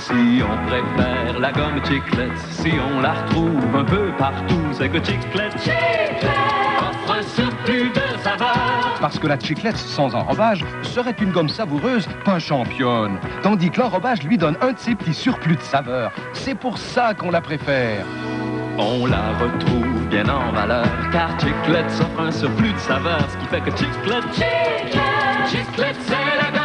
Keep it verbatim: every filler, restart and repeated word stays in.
Si on préfère la gomme Chiclette, si on la retrouve un peu partout, c'est que Chiclette, Chiclette offre un surplus de saveur. Parce que la Chiclette sans enrobage serait une gomme savoureuse, pas championne. Tandis que l'enrobage lui donne un de ses petits surplus de saveur. C'est pour ça qu'on la préfère. On la retrouve bien en valeur, car Chiclette offre un surplus de saveur, ce qui fait que Chiclette, Chiclette, Chiclette, c'est la gomme